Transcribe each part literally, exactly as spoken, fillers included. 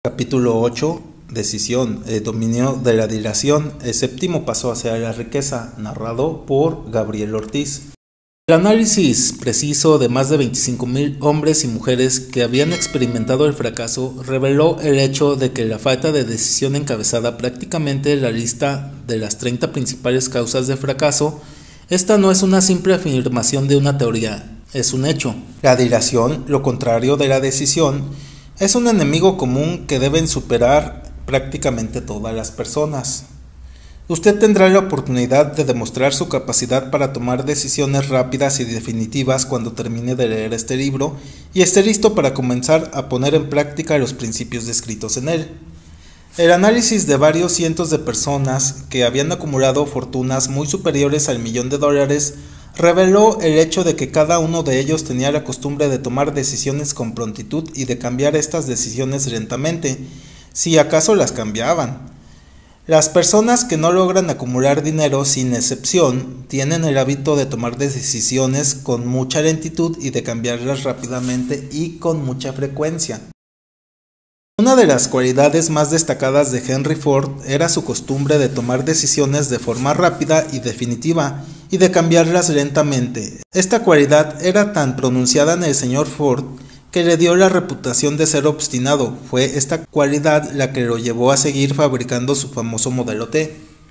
Capítulo ocho. Decisión, el dominio de la dilación, el séptimo paso hacia la riqueza, narrado por Gabriel Ortiz. El análisis preciso de más de veinticinco mil hombres y mujeres que habían experimentado el fracaso reveló el hecho de que la falta de decisión encabezaba prácticamente la lista de las treinta principales causas de fracaso. Esta no es una simple afirmación de una teoría, es un hecho. La dilación, lo contrario de la decisión, es un enemigo común que deben superar prácticamente todas las personas. Usted tendrá la oportunidad de demostrar su capacidad para tomar decisiones rápidas y definitivas cuando termine de leer este libro y esté listo para comenzar a poner en práctica los principios descritos en él. El análisis de varios cientos de personas que habían acumulado fortunas muy superiores al millón de dólares reveló el hecho de que cada uno de ellos tenía la costumbre de tomar decisiones con prontitud y de cambiar estas decisiones lentamente, si acaso las cambiaban. Las personas que no logran acumular dinero, sin excepción, tienen el hábito de tomar decisiones con mucha lentitud y de cambiarlas rápidamente y con mucha frecuencia. Una de las cualidades más destacadas de Henry Ford era su costumbre de tomar decisiones de forma rápida y definitiva y de cambiarlas lentamente. Esta cualidad era tan pronunciada en el señor Ford que le dio la reputación de ser obstinado. Fue esta cualidad la que lo llevó a seguir fabricando su famoso Modelo T,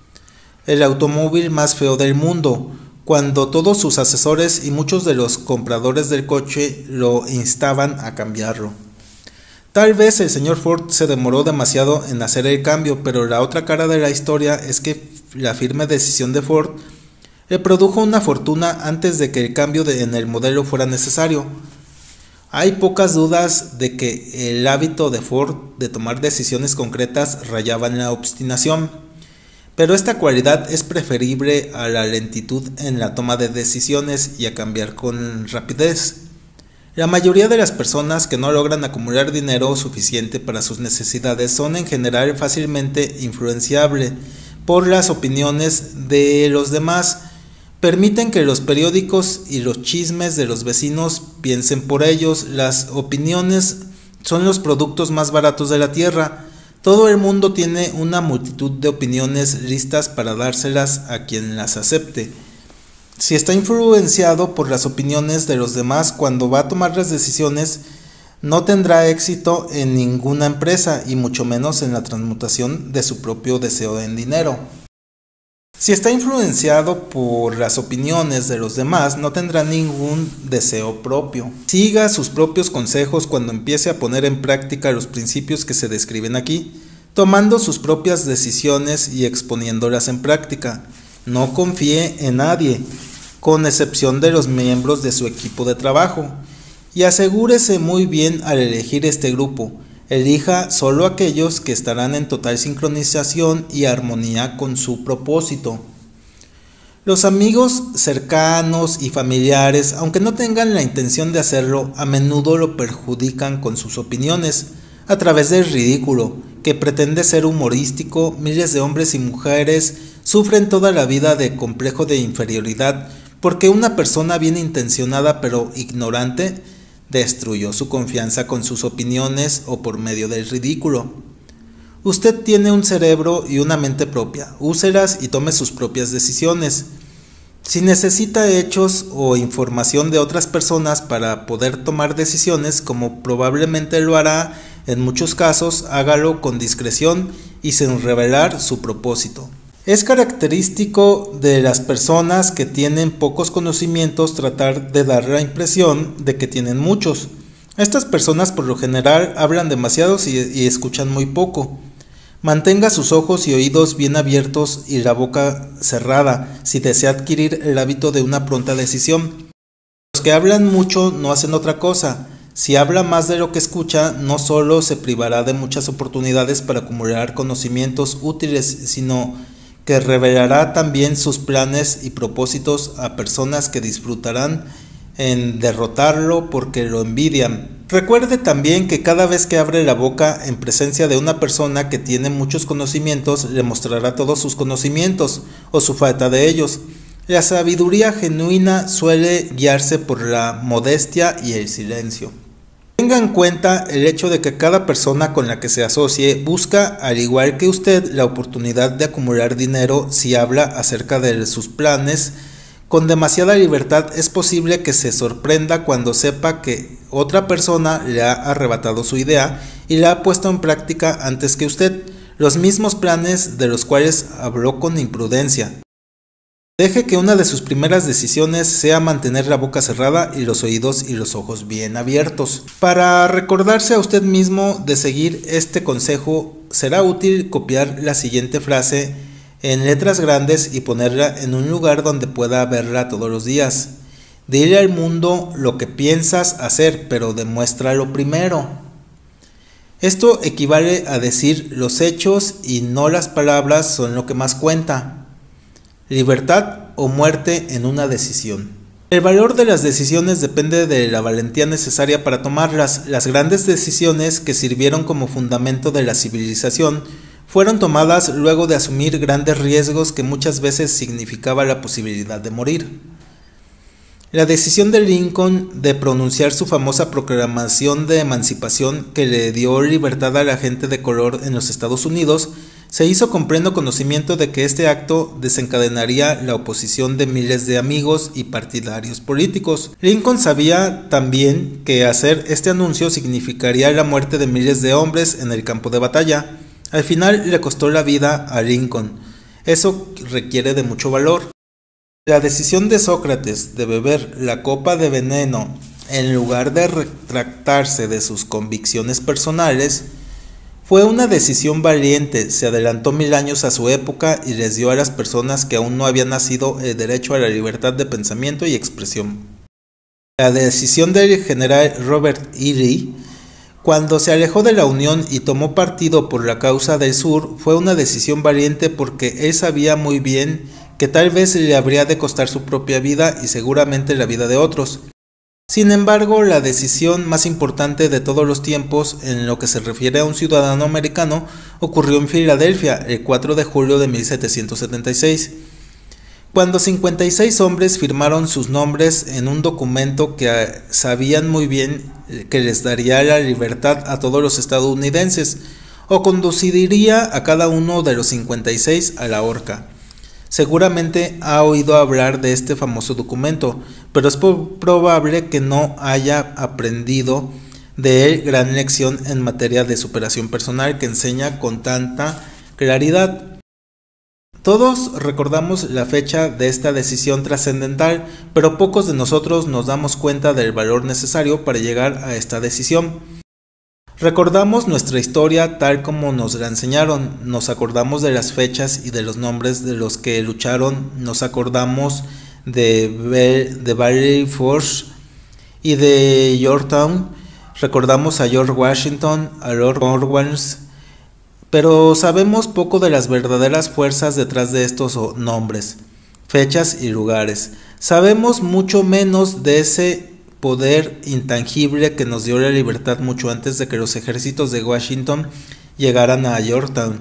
el automóvil más feo del mundo, cuando todos sus asesores y muchos de los compradores del coche lo instaban a cambiarlo. Tal vez el señor Ford se demoró demasiado en hacer el cambio, pero la otra cara de la historia es que la firme decisión de Ford le produjo una fortuna antes de que el cambio de, en el modelo fuera necesario. Hay pocas dudas de que el hábito de Ford de tomar decisiones concretas rayaba en la obstinación, pero esta cualidad es preferible a la lentitud en la toma de decisiones y a cambiar con rapidez. La mayoría de las personas que no logran acumular dinero suficiente para sus necesidades son en general fácilmente influenciables por las opiniones de los demás. Permiten que los periódicos y los chismes de los vecinos piensen por ellos. Las opiniones son los productos más baratos de la tierra. Todo el mundo tiene una multitud de opiniones listas para dárselas a quien las acepte. Si está influenciado por las opiniones de los demás cuando va a tomar las decisiones, no tendrá éxito en ninguna empresa y mucho menos en la transmutación de su propio deseo en dinero. Si está influenciado por las opiniones de los demás, no tendrá ningún deseo propio. Siga sus propios consejos cuando empiece a poner en práctica los principios que se describen aquí, tomando sus propias decisiones y exponiéndolas en práctica. No confíe en nadie, con excepción de los miembros de su equipo de trabajo, y asegúrese muy bien al elegir este grupo. Elija solo aquellos que estarán en total sincronización y armonía con su propósito. Los amigos cercanos y familiares, aunque no tengan la intención de hacerlo, a menudo lo perjudican con sus opiniones, a través del ridículo, que pretende ser humorístico. Miles de hombres y mujeres sufren toda la vida de complejo de inferioridad, porque una persona bien intencionada pero ignorante destruyó su confianza con sus opiniones o por medio del ridículo. Usted tiene un cerebro y una mente propia, úselas y tome sus propias decisiones. Si necesita hechos o información de otras personas para poder tomar decisiones, como probablemente lo hará en muchos casos, hágalo con discreción y sin revelar su propósito. Es característico de las personas que tienen pocos conocimientos tratar de dar la impresión de que tienen muchos. Estas personas por lo general hablan demasiados y, y escuchan muy poco. Mantenga sus ojos y oídos bien abiertos y la boca cerrada si desea adquirir el hábito de una pronta decisión. Los que hablan mucho no hacen otra cosa. Si habla más de lo que escucha, no solo se privará de muchas oportunidades para acumular conocimientos útiles, sino que revelará también sus planes y propósitos a personas que disfrutarán en derrotarlo porque lo envidian. Recuerde también que cada vez que abre la boca en presencia de una persona que tiene muchos conocimientos, le mostrará todos sus conocimientos o su falta de ellos. La sabiduría genuina suele guiarse por la modestia y el silencio. Tenga en cuenta el hecho de que cada persona con la que se asocie busca, al igual que usted, la oportunidad de acumular dinero. Si habla acerca de sus planes con demasiada libertad, es posible que se sorprenda cuando sepa que otra persona le ha arrebatado su idea y la ha puesto en práctica antes que usted, los mismos planes de los cuales habló con imprudencia. Deje que una de sus primeras decisiones sea mantener la boca cerrada y los oídos y los ojos bien abiertos. Para recordarse a usted mismo de seguir este consejo, será útil copiar la siguiente frase en letras grandes y ponerla en un lugar donde pueda verla todos los días. Dile al mundo lo que piensas hacer, pero demuéstralo primero. Esto equivale a decir los hechos y no las palabras son lo que más cuenta. Libertad o muerte en una decisión. El valor de las decisiones depende de la valentía necesaria para tomarlas. Las grandes decisiones que sirvieron como fundamento de la civilización fueron tomadas luego de asumir grandes riesgos que muchas veces significaba la posibilidad de morir. La decisión de Lincoln de pronunciar su famosa proclamación de emancipación que le dio libertad a la gente de color en los Estados Unidos se hizo con pleno conocimiento de que este acto desencadenaría la oposición de miles de amigos y partidarios políticos. Lincoln sabía también que hacer este anuncio significaría la muerte de miles de hombres en el campo de batalla. Al final le costó la vida a Lincoln. Eso requiere de mucho valor. La decisión de Sócrates de beber la copa de veneno en lugar de retractarse de sus convicciones personales fue una decisión valiente. Se adelantó mil años a su época y les dio a las personas que aún no habían nacido el derecho a la libertad de pensamiento y expresión. La decisión del general Robert E. Lee, cuando se alejó de la Unión y tomó partido por la causa del Sur, fue una decisión valiente porque él sabía muy bien que tal vez le habría de costar su propia vida y seguramente la vida de otros. Sin embargo, la decisión más importante de todos los tiempos en lo que se refiere a un ciudadano americano ocurrió en Filadelfia el cuatro de julio de mil setecientos setenta y seis, cuando cincuenta y seis hombres firmaron sus nombres en un documento que sabían muy bien que les daría la libertad a todos los estadounidenses o conduciría a cada uno de los cincuenta y seis a la horca. Seguramente ha oído hablar de este famoso documento, pero es probable que no haya aprendido de él gran lección en materia de superación personal que enseña con tanta claridad. Todos recordamos la fecha de esta decisión trascendental, pero pocos de nosotros nos damos cuenta del valor necesario para llegar a esta decisión. Recordamos nuestra historia tal como nos la enseñaron, nos acordamos de las fechas y de los nombres de los que lucharon, nos acordamos de, de Valley Forge y de Yorktown, recordamos a George Washington, a Lord Cornwallis, pero sabemos poco de las verdaderas fuerzas detrás de estos nombres, fechas y lugares. Sabemos mucho menos de ese poder intangible que nos dio la libertad mucho antes de que los ejércitos de Washington llegaran a Yorktown.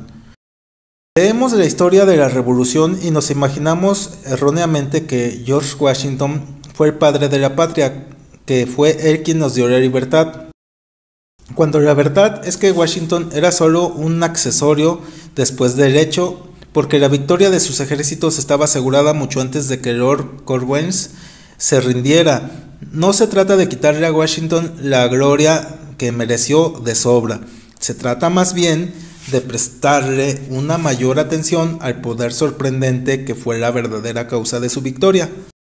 Leemos la historia de la revolución y nos imaginamos erróneamente que George Washington fue el padre de la patria, que fue él quien nos dio la libertad, cuando la verdad es que Washington era solo un accesorio después del hecho, porque la victoria de sus ejércitos estaba asegurada mucho antes de que Lord Cornwallis se rindiera. No se trata de quitarle a Washington la gloria que mereció de sobra, se trata más bien de prestarle una mayor atención al poder sorprendente que fue la verdadera causa de su victoria.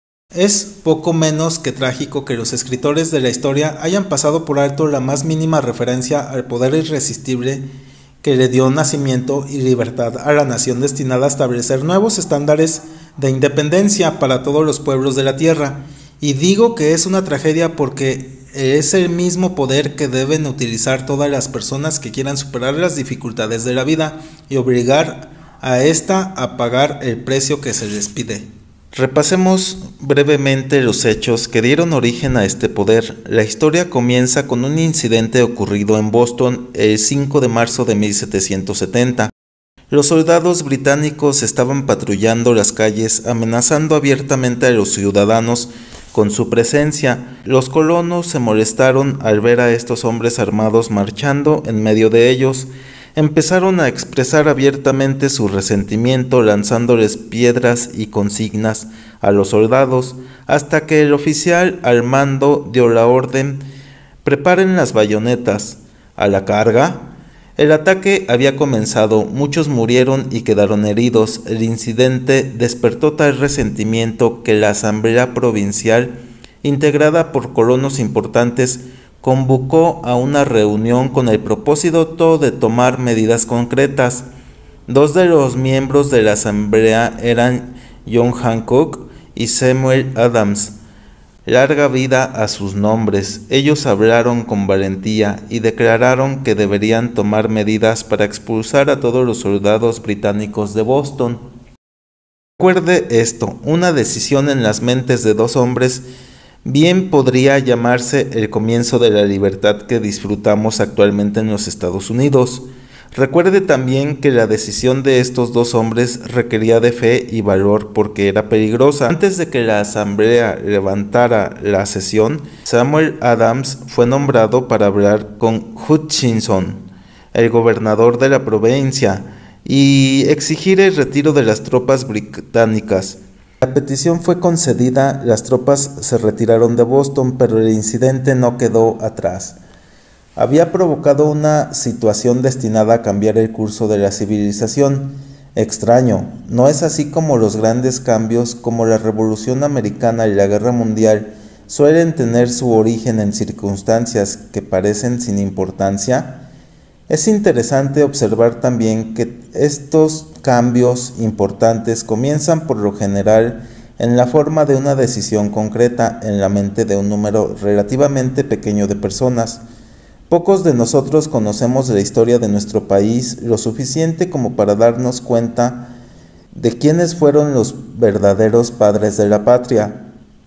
Es poco menos que trágico que los escritores de la historia hayan pasado por alto la más mínima referencia al poder irresistible que le dio nacimiento y libertad a la nación destinada a establecer nuevos estándares de independencia para todos los pueblos de la tierra. Y digo que es una tragedia porque es el mismo poder que deben utilizar todas las personas que quieran superar las dificultades de la vida y obligar a ésta a pagar el precio que se les pide. Repasemos brevemente los hechos que dieron origen a este poder. La historia comienza con un incidente ocurrido en Boston el cinco de marzo de mil setecientos setenta. Los soldados británicos estaban patrullando las calles amenazando abiertamente a los ciudadanos con su presencia. Los colonos se molestaron al ver a estos hombres armados marchando en medio de ellos. Empezaron a expresar abiertamente su resentimiento lanzándoles piedras y consignas a los soldados, hasta que el oficial al mando dio la orden: preparen las bayonetas. A la carga. El ataque había comenzado, muchos murieron y quedaron heridos. El incidente despertó tal resentimiento que la Asamblea Provincial, integrada por colonos importantes, convocó a una reunión con el propósito de tomar medidas concretas. Dos de los miembros de la Asamblea eran John Hancock y Samuel Adams. Larga vida a sus nombres. Ellos hablaron con valentía y declararon que deberían tomar medidas para expulsar a todos los soldados británicos de Boston. Recuerde esto, una decisión en las mentes de dos hombres bien podría llamarse el comienzo de la libertad que disfrutamos actualmente en los Estados Unidos. Recuerde también que la decisión de estos dos hombres requería de fe y valor porque era peligrosa. Antes de que la asamblea levantara la sesión, Samuel Adams fue nombrado para hablar con Hutchinson, el gobernador de la provincia, y exigir el retiro de las tropas británicas. La petición fue concedida, las tropas se retiraron de Boston, pero el incidente no quedó atrás. Había provocado una situación destinada a cambiar el curso de la civilización. Extraño, no es así como los grandes cambios como la Revolución Americana y la Guerra Mundial suelen tener su origen en circunstancias que parecen sin importancia. Es interesante observar también que estos cambios importantes comienzan por lo general en la forma de una decisión concreta en la mente de un número relativamente pequeño de personas. Pocos de nosotros conocemos la historia de nuestro país lo suficiente como para darnos cuenta de quiénes fueron los verdaderos padres de la patria.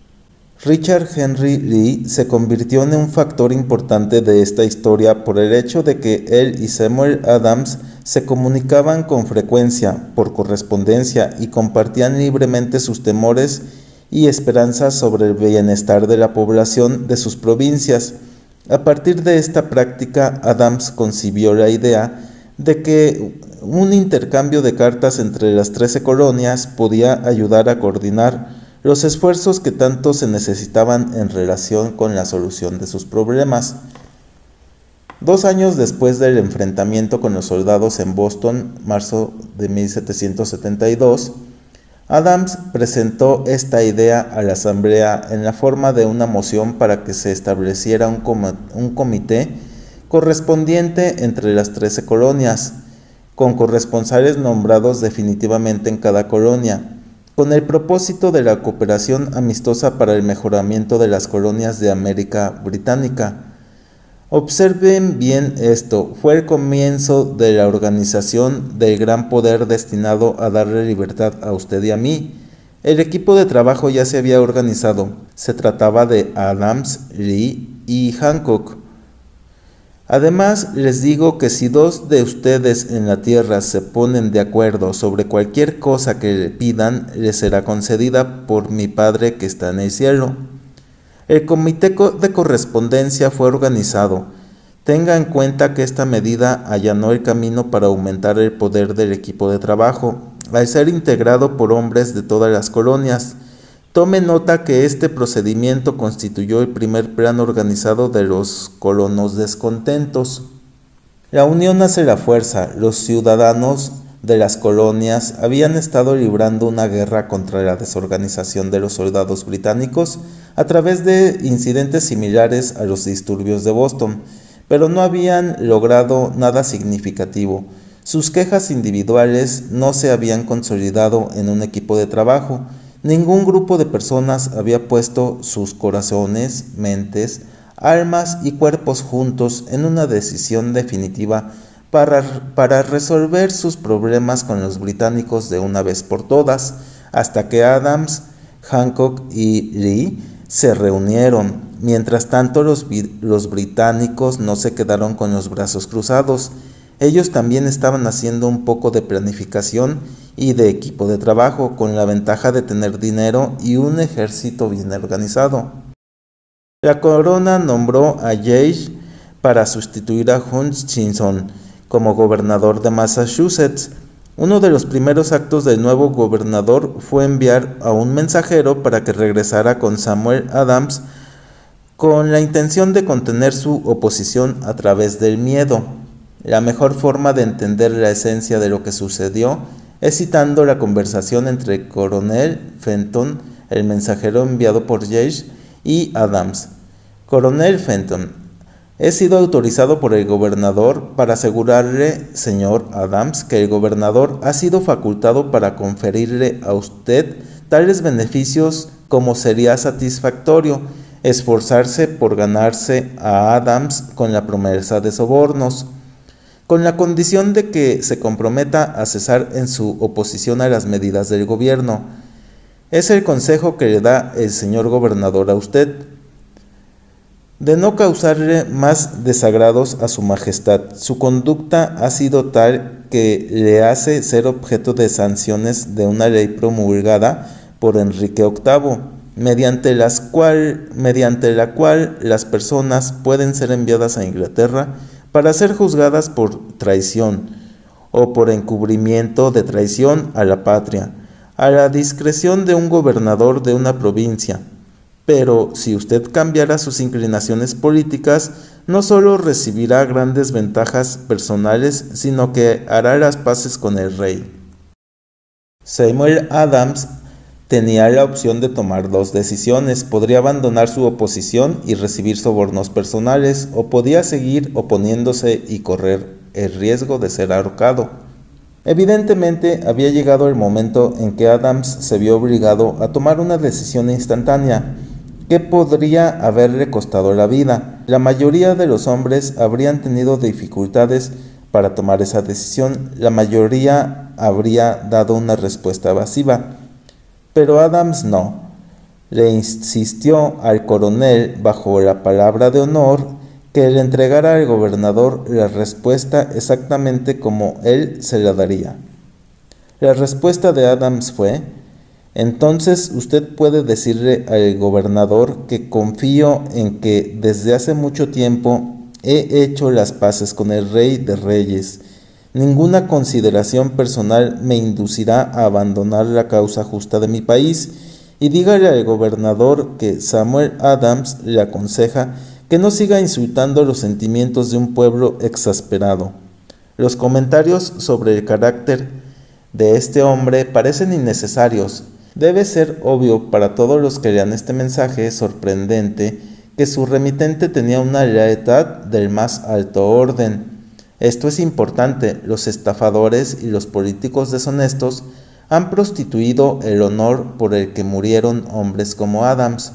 Richard Henry Lee se convirtió en un factor importante de esta historia por el hecho de que él y Samuel Adams se comunicaban con frecuencia por correspondencia y compartían libremente sus temores y esperanzas sobre el bienestar de la población de sus provincias. A partir de esta práctica, Adams concibió la idea de que un intercambio de cartas entre las trece colonias podía ayudar a coordinar los esfuerzos que tanto se necesitaban en relación con la solución de sus problemas. Dos años después del enfrentamiento con los soldados en Boston, marzo de mil setecientos setenta y dos, Adams presentó esta idea a la Asamblea en la forma de una moción para que se estableciera un, com un comité correspondiente entre las trece colonias, con corresponsales nombrados definitivamente en cada colonia, con el propósito de la cooperación amistosa para el mejoramiento de las colonias de América Británica. Observen bien esto, fue el comienzo de la organización del gran poder destinado a darle libertad a usted y a mí. El equipo de trabajo ya se había organizado, se trataba de Adams, Lee y Hancock. Además, les digo que si dos de ustedes en la tierra se ponen de acuerdo sobre cualquier cosa que le pidan, les será concedida por mi Padre que está en el cielo. El comité de correspondencia fue organizado. Tenga en cuenta que esta medida allanó el camino para aumentar el poder del equipo de trabajo, al ser integrado por hombres de todas las colonias. Tome nota que este procedimiento constituyó el primer plan organizado de los colonos descontentos. La unión hace la fuerza. Los ciudadanos de las colonias habían estado librando una guerra contra la desorganización de los soldados británicos a través de incidentes similares a los disturbios de Boston, pero no habían logrado nada significativo. Sus quejas individuales no se habían consolidado en un equipo de trabajo. Ningún grupo de personas había puesto sus corazones, mentes, almas y cuerpos juntos en una decisión definitiva para, para resolver sus problemas con los británicos de una vez por todas, hasta que Adams, Hancock y Lee se reunieron. Mientras tanto, los, los británicos no se quedaron con los brazos cruzados. Ellos también estaban haciendo un poco de planificación y de equipo de trabajo, con la ventaja de tener dinero y un ejército bien organizado. La corona nombró a Gage para sustituir a Hutchinson como gobernador de Massachusetts. Uno de los primeros actos del nuevo gobernador fue enviar a un mensajero para que regresara con Samuel Adams, con la intención de contener su oposición a través del miedo. La mejor forma de entender la esencia de lo que sucedió es citando la conversación entre el coronel Fenton, el mensajero enviado por Gage, y Adams. Coronel Fenton: he sido autorizado por el gobernador para asegurarle, señor Adams, que el gobernador ha sido facultado para conferirle a usted tales beneficios como sería satisfactorio esforzarse por ganarse a Adams con la promesa de sobornos, con la condición de que se comprometa a cesar en su oposición a las medidas del gobierno. Es el consejo que le da el señor gobernador a usted, de no causarle más desagrados a su majestad. Su conducta ha sido tal que le hace ser objeto de sanciones de una ley promulgada por Enrique octavo, mediante, las cual, mediante la cual las personas pueden ser enviadas a Inglaterra para ser juzgadas por traición o por encubrimiento de traición a la patria, a la discreción de un gobernador de una provincia. Pero si usted cambiara sus inclinaciones políticas, no solo recibirá grandes ventajas personales, sino que hará las paces con el rey. Samuel Adams tenía la opción de tomar dos decisiones: podría abandonar su oposición y recibir sobornos personales, o podía seguir oponiéndose y correr el riesgo de ser ahorcado. Evidentemente, había llegado el momento en que Adams se vio obligado a tomar una decisión instantánea que podría haberle costado la vida. La mayoría de los hombres habrían tenido dificultades para tomar esa decisión, la mayoría habría dado una respuesta evasiva. Pero Adams no. Le insistió al coronel, bajo la palabra de honor, que le entregara al gobernador la respuesta exactamente como él se la daría. La respuesta de Adams fue: entonces usted puede decirle al gobernador que confío en que desde hace mucho tiempo he hecho las paces con el Rey de Reyes. Ninguna consideración personal me inducirá a abandonar la causa justa de mi país, y dígale al gobernador que Samuel Adams le aconseja que no siga insultando los sentimientos de un pueblo exasperado. Los comentarios sobre el carácter de este hombre parecen innecesarios. Debe ser obvio para todos los que lean este mensaje sorprendente que su remitente tenía una lealtad del más alto orden. Esto es importante: los estafadores y los políticos deshonestos han prostituido el honor por el que murieron hombres como Adams.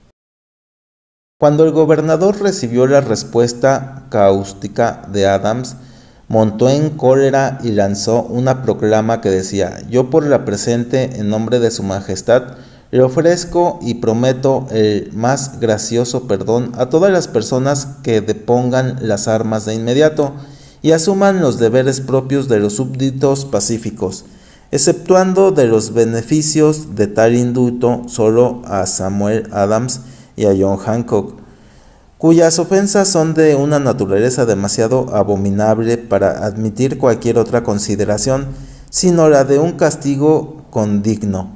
Cuando el gobernador recibió la respuesta cáustica de Adams, montó en cólera y lanzó una proclama que decía: yo por la presente, en nombre de su majestad, le ofrezco y prometo el más gracioso perdón a todas las personas que depongan las armas de inmediato y asuman los deberes propios de los súbditos pacíficos, exceptuando de los beneficios de tal indulto solo a Samuel Adams y a John Hancock, cuyas ofensas son de una naturaleza demasiado abominable para admitir cualquier otra consideración, sino la de un castigo condigno.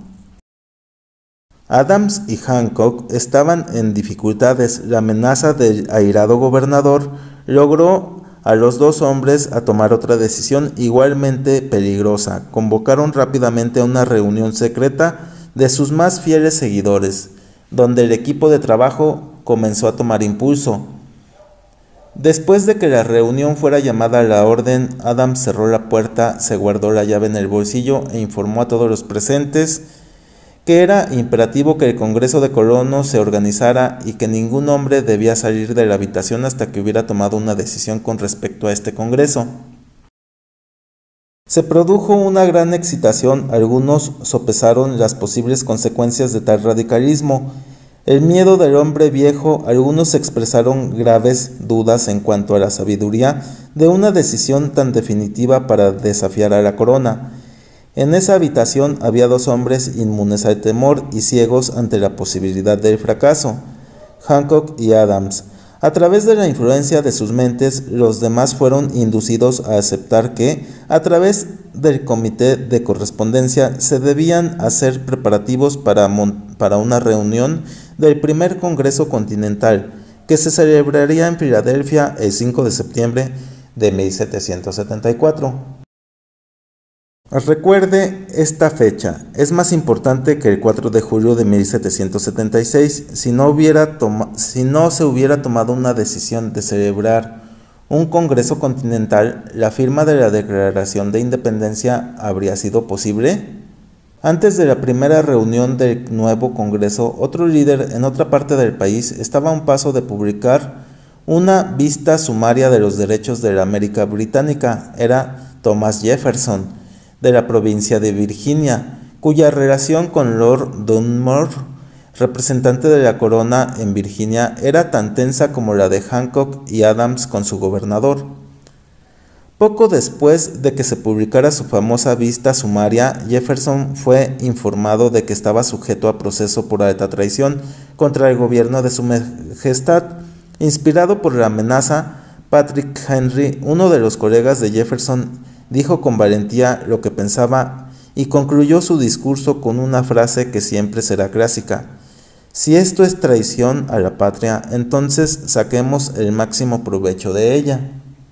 Adams y Hancock estaban en dificultades. La amenaza del airado gobernador logró a los dos hombres a tomar otra decisión igualmente peligrosa. Convocaron rápidamente una reunión secreta de sus más fieles seguidores, donde el equipo de trabajo comenzó a tomar impulso. Después de que la reunión fuera llamada a la orden, Adams cerró la puerta, se guardó la llave en el bolsillo e informó a todos los presentes que era imperativo que el Congreso de Colonos se organizara y que ningún hombre debía salir de la habitación hasta que hubiera tomado una decisión con respecto a este Congreso. Se produjo una gran excitación. Algunos sopesaron las posibles consecuencias de tal radicalismo. El miedo del hombre viejo, algunos expresaron graves dudas en cuanto a la sabiduría de una decisión tan definitiva para desafiar a la corona. En esa habitación había dos hombres inmunes al temor y ciegos ante la posibilidad del fracaso, Hancock y Adams. A través de la influencia de sus mentes, los demás fueron inducidos a aceptar que, a través del comité de correspondencia, se debían hacer preparativos para, para una reunión del primer Congreso Continental, que se celebraría en Filadelfia el cinco de septiembre de mil setecientos setenta y cuatro. Recuerde esta fecha, es más importante que el cuatro de julio de mil setecientos setenta y seis, si no, hubiera si no se hubiera tomado una decisión de celebrar un Congreso Continental, ¿la firma de la Declaración de Independencia habría sido posible? Antes de la primera reunión del nuevo Congreso, otro líder en otra parte del país estaba a un paso de publicar una vista sumaria de los derechos de la América Británica. Era Thomas Jefferson, de la provincia de Virginia, cuya relación con Lord Dunmore, representante de la corona en Virginia, era tan tensa como la de Hancock y Adams con su gobernador. Poco después de que se publicara su famosa vista sumaria, Jefferson fue informado de que estaba sujeto a proceso por alta traición contra el gobierno de su majestad. Inspirado por la amenaza, Patrick Henry, uno de los colegas de Jefferson, dijo con valentía lo que pensaba y concluyó su discurso con una frase que siempre será clásica: si esto es traición a la patria, entonces saquemos el máximo provecho de ella.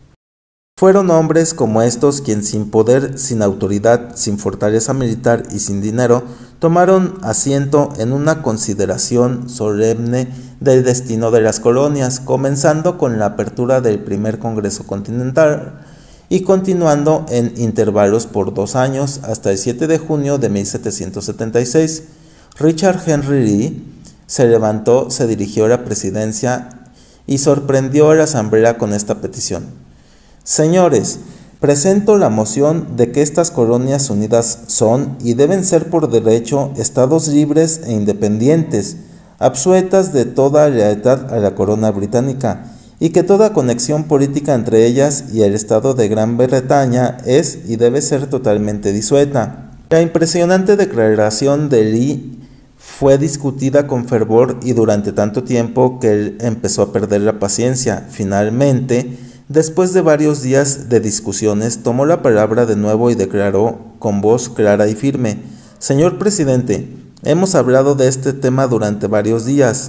Fueron hombres como estos quienes, sin poder, sin autoridad, sin fortaleza militar y sin dinero, tomaron asiento en una consideración solemne del destino de las colonias, comenzando con la apertura del primer Congreso Continental y continuando en intervalos por dos años hasta el siete de junio de mil setecientos setenta y seis. Richard Henry Lee se levantó, se dirigió a la presidencia y sorprendió a la asamblea con esta petición: Señores, presento la moción de que estas colonias unidas son y deben ser por derecho estados libres e independientes, absueltas de toda lealtad a la corona británica, y que toda conexión política entre ellas y el estado de Gran Bretaña es y debe ser totalmente disuelta. La impresionante declaración de Lee fue discutida con fervor y durante tanto tiempo que él empezó a perder la paciencia. Finalmente, después de varios días de discusiones, tomó la palabra de nuevo y declaró con voz clara y firme: Señor presidente, hemos hablado de este tema durante varios días.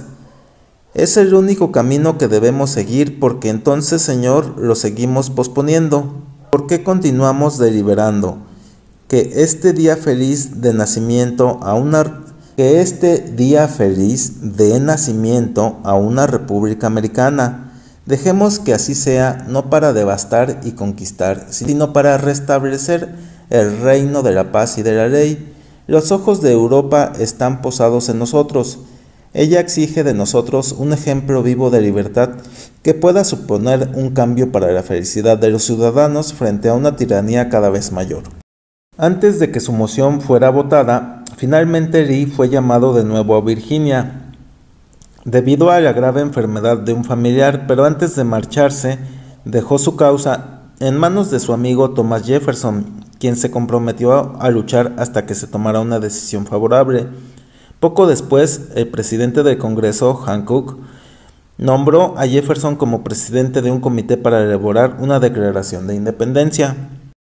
Es el único camino que debemos seguir, porque entonces, señor, lo seguimos posponiendo. ¿Por qué continuamos deliberando? Que este día feliz de nacimiento a una que este día feliz de nacimiento a una república americana. Dejemos que así sea, no para devastar y conquistar, sino para restablecer el reino de la paz y de la ley. Los ojos de Europa están posados en nosotros. Ella exige de nosotros un ejemplo vivo de libertad que pueda suponer un cambio para la felicidad de los ciudadanos frente a una tiranía cada vez mayor. Antes de que su moción fuera votada, finalmente Lee fue llamado de nuevo a Virginia debido a la grave enfermedad de un familiar, pero antes de marcharse dejó su causa en manos de su amigo Thomas Jefferson, quien se comprometió a luchar hasta que se tomara una decisión favorable. Poco después, el presidente del Congreso, Hancock, nombró a Jefferson como presidente de un comité para elaborar una declaración de independencia.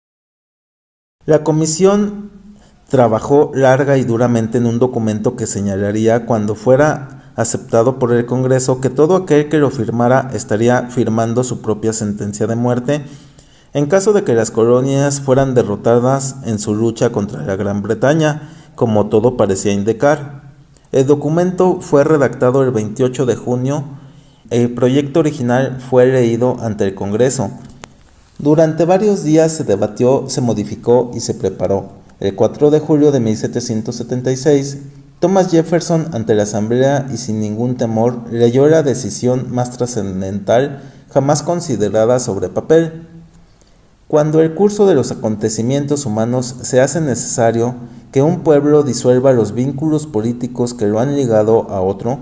La comisión trabajó larga y duramente en un documento que señalaría, cuando fuera aceptado por el Congreso, que todo aquel que lo firmara estaría firmando su propia sentencia de muerte en caso de que las colonias fueran derrotadas en su lucha contra la Gran Bretaña, como todo parecía indicar. El documento fue redactado el veintiocho de junio. El proyecto original fue leído ante el Congreso. Durante varios días se debatió, se modificó y se preparó. El cuatro de julio de mil setecientos setenta y seis, Thomas Jefferson, ante la asamblea y sin ningún temor, leyó la decisión más trascendental jamás considerada sobre papel. Cuando el curso de los acontecimientos humanos se hace necesario que un pueblo disuelva los vínculos políticos que lo han ligado a otro,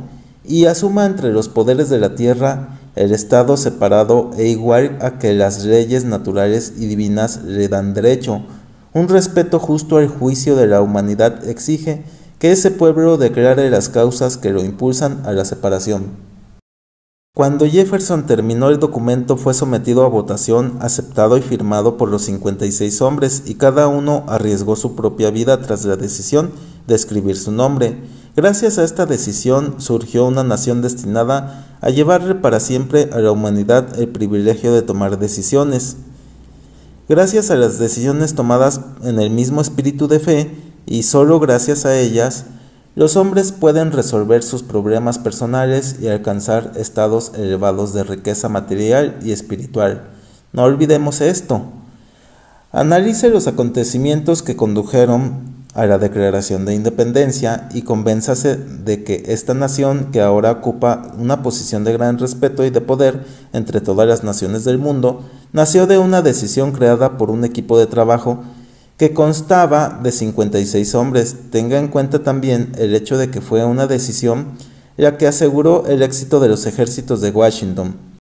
y asuma entre los poderes de la tierra el estado separado e igual a que las leyes naturales y divinas le dan derecho. Un respeto justo al juicio de la humanidad exige que ese pueblo declare las causas que lo impulsan a la separación. Cuando Jefferson terminó el documento fue sometido a votación, aceptado y firmado por los cincuenta y seis hombres, y cada uno arriesgó su propia vida tras la decisión de escribir su nombre. Gracias a esta decisión surgió una nación destinada a llevarle para siempre a la humanidad el privilegio de tomar decisiones. Gracias a las decisiones tomadas en el mismo espíritu de fe, y solo gracias a ellas, los hombres pueden resolver sus problemas personales y alcanzar estados elevados de riqueza material y espiritual. No olvidemos esto. Analice los acontecimientos que condujeron a la Declaración de Independencia y convénzase de que esta nación, que ahora ocupa una posición de gran respeto y de poder entre todas las naciones del mundo, nació de una decisión creada por un equipo de trabajo que constaba de cincuenta y seis hombres. Tenga en cuenta también el hecho de que fue una decisión la que aseguró el éxito de los ejércitos de Washington,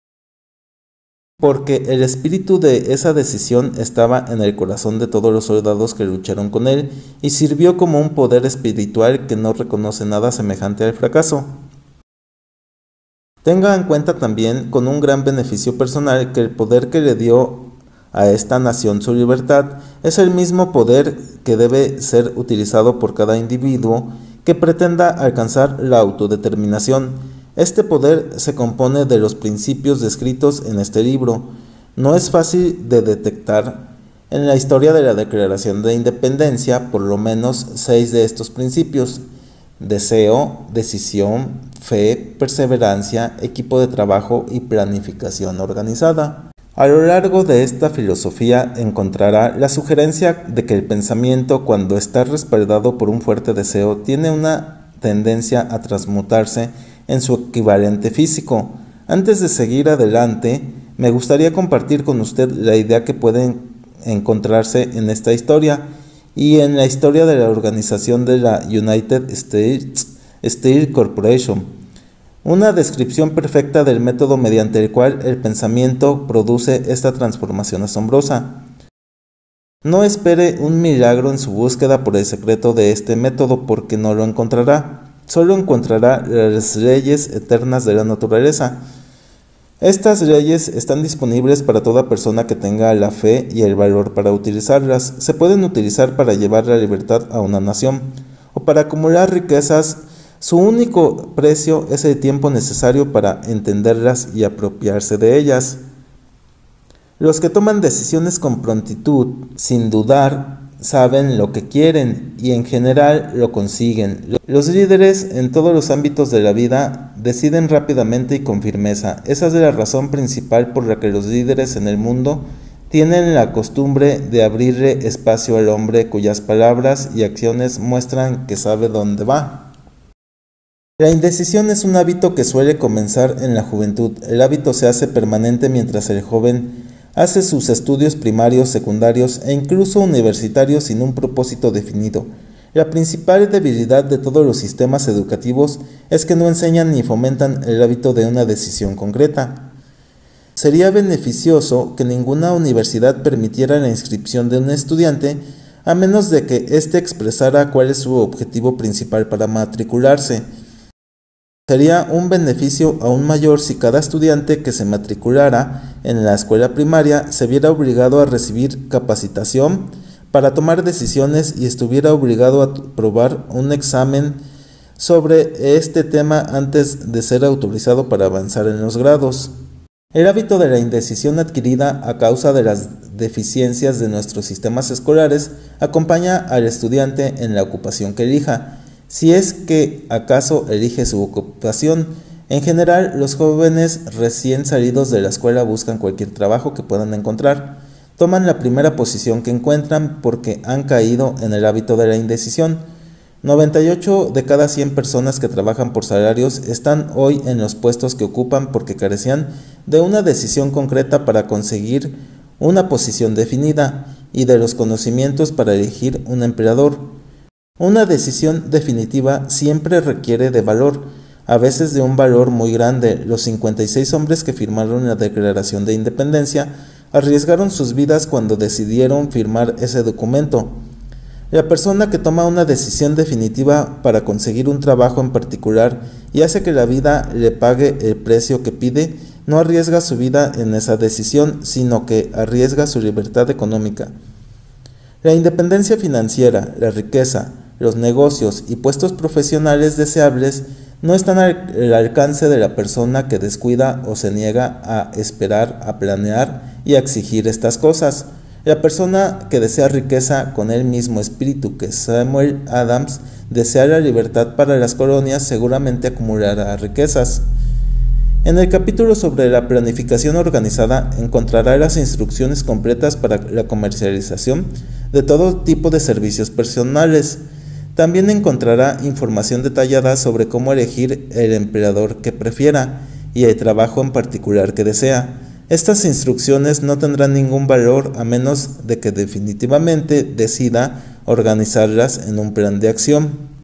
porque el espíritu de esa decisión estaba en el corazón de todos los soldados que lucharon con él y sirvió como un poder espiritual que no reconoce nada semejante al fracaso. Tenga en cuenta también, con un gran beneficio personal, que el poder que le dio a esta nación su libertad es el mismo poder que debe ser utilizado por cada individuo que pretenda alcanzar la autodeterminación. Este poder se compone de los principios descritos en este libro. No es fácil de detectar en la historia de la Declaración de Independencia por lo menos seis de estos principios: deseo, decisión, fe, perseverancia, equipo de trabajo y planificación organizada. A lo largo de esta filosofía encontrará la sugerencia de que el pensamiento, cuando está respaldado por un fuerte deseo, tiene una tendencia a transmutarse en su equivalente físico. Antes de seguir adelante, me gustaría compartir con usted la idea que puede encontrarse en esta historia y en la historia de la organización de la United States Steel Corporation. Una descripción perfecta del método mediante el cual el pensamiento produce esta transformación asombrosa. No espere un milagro en su búsqueda por el secreto de este método, porque no lo encontrará. Solo encontrará las leyes eternas de la naturaleza. Estas leyes están disponibles para toda persona que tenga la fe y el valor para utilizarlas. Se pueden utilizar para llevar la libertad a una nación o para acumular riquezas. Su único precio es el tiempo necesario para entenderlas y apropiarse de ellas. Los que toman decisiones con prontitud, sin dudar, saben lo que quieren y en general lo consiguen. Los líderes en todos los ámbitos de la vida deciden rápidamente y con firmeza. Esa es la razón principal por la que los líderes en el mundo tienen la costumbre de abrirle espacio al hombre cuyas palabras y acciones muestran que sabe dónde va. La indecisión es un hábito que suele comenzar en la juventud. El hábito se hace permanente mientras el joven hace sus estudios primarios, secundarios e incluso universitarios sin un propósito definido. La principal debilidad de todos los sistemas educativos es que no enseñan ni fomentan el hábito de una decisión concreta. Sería beneficioso que ninguna universidad permitiera la inscripción de un estudiante a menos de que éste expresara cuál es su objetivo principal para matricularse. Sería un beneficio aún mayor si cada estudiante que se matriculara en la escuela primaria se viera obligado a recibir capacitación para tomar decisiones y estuviera obligado a aprobar un examen sobre este tema antes de ser autorizado para avanzar en los grados. El hábito de la indecisión adquirida a causa de las deficiencias de nuestros sistemas escolares acompaña al estudiante en la ocupación que elija, si es que acaso elige su ocupación. En general, los jóvenes recién salidos de la escuela buscan cualquier trabajo que puedan encontrar. Toman la primera posición que encuentran porque han caído en el hábito de la indecisión. noventa y ocho de cada cien personas que trabajan por salarios están hoy en los puestos que ocupan porque carecían de una decisión concreta para conseguir una posición definida y de los conocimientos para elegir un empleador. Una decisión definitiva siempre requiere de valor. a veces de un valor muy grande. Los cincuenta y seis hombres que firmaron la Declaración de Independencia arriesgaron sus vidas cuando decidieron firmar ese documento. La persona que toma una decisión definitiva para conseguir un trabajo en particular y hace que la vida le pague el precio que pide, no arriesga su vida en esa decisión, sino que arriesga su libertad económica. La independencia financiera, la riqueza, los negocios y puestos profesionales deseables no están al alcance de la persona que descuida o se niega a esperar, a planear y a exigir estas cosas. La persona que desea riqueza con el mismo espíritu que Samuel Adams desea la libertad para las colonias seguramente acumulará riquezas. En el capítulo sobre la planificación organizada encontrará las instrucciones completas para la comercialización de todo tipo de servicios personales. También encontrará información detallada sobre cómo elegir el empleador que prefiera y el trabajo en particular que desea. Estas instrucciones no tendrán ningún valor a menos de que definitivamente decida organizarlas en un plan de acción.